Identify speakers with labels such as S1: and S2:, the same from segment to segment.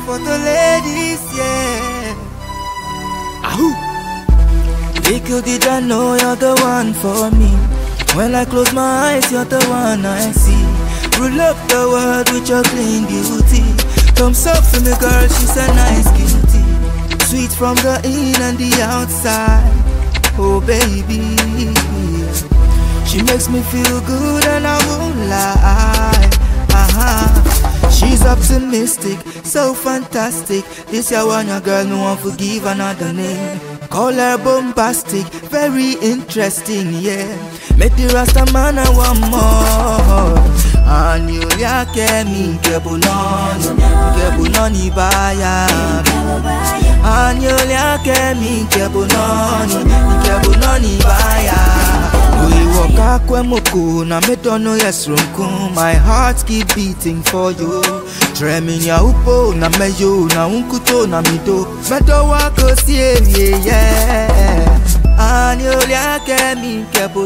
S1: for the ladies, yeah. Ahoo! Little did I know you're the one for me. When I close my eyes, you're the one I see. Rule up the world with your clean beauty. Thumbs up for me, girl, she's a nice cutie. Sweet from the in and the outside. Oh baby, she makes me feel good and I won't lie. She's optimistic, so fantastic. This your one, your girl, no one forgive another name. Call her bombastic, very interesting, yeah. Make the Rasta man and one more. And you yake mi kebunoni baya. And you yake mi kebunoni baya. We walk akwemuku na me don't know yes runku. My heart keep beating for you. Dreaming ya upo na meyo na unkuto na mido. Medo wako siye yeah. Anyo liake mi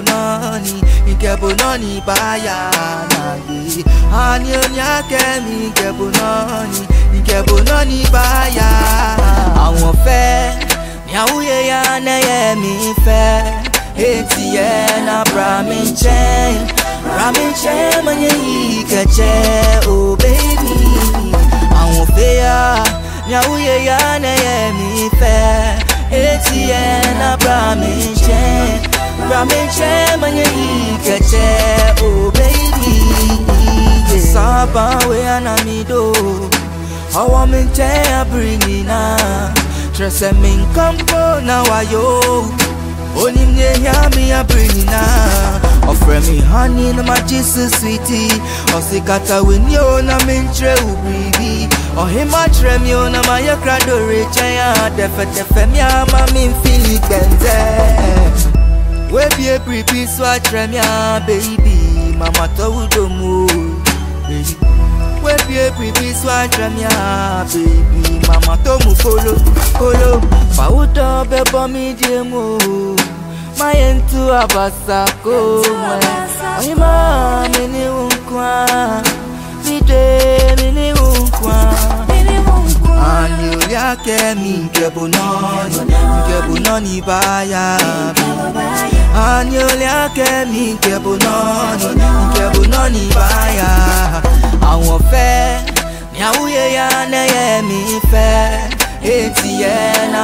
S1: kebunoni baya na ye. Anyo liake mi kebunoni baya. Ahuofe ni auye ya neye mi fe. Etienne Braminche manye ikeche, oh baby. Ahuofe ya nyauye ya neye mi fe. Etienne Braminche manye ikeche, oh baby. Saba we anamido, hawa minche ya bringina. Trese min kampo na wayo. Only me yami a bringina. Offer me honey na my Jesus sweetie. Osikata when you na mintre ubribi. O hima trem yo na my krado reche ya. Defe mi ama min fili benze. We be a bribi so trem ya baby. Mama to udomu baby. We be a bribi so trem ya baby. Mama to mu kolo. Pa udo bebo mi diemo. My into abasako. Oima mini unkwa. Mini unkwa. Anyo yake mi kebunoni baya. Anyo yake mi kebunoni baya. Ahuofe ni auye ya neye mi fe. Etienne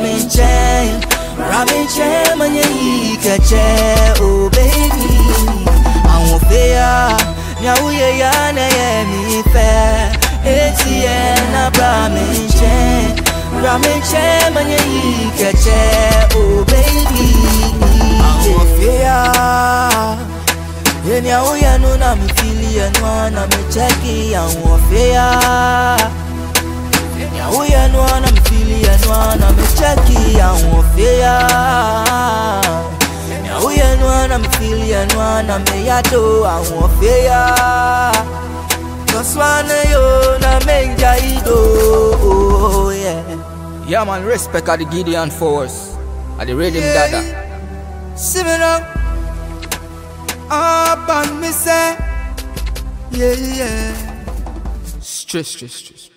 S1: Braminche manye ikeche, oh baby. Ahuofe ya nyauye ya neye mi fe. Etienne Braminche manye ikeche, oh baby. Ahuofe ya yenya uya nuna mi fili ya nwana mi cheki. Ahuofe ya uya nwana mi fili ya nwana mi cheki. Ahuofe ya uya nwana mi fili ya nwana mi yato. Ahuofe ya Koswane yo na menja ido, oh yeah. Yeah man, respect at the Gideon force, at the Riddim dada. Similar Abban me say, yeah. Stress.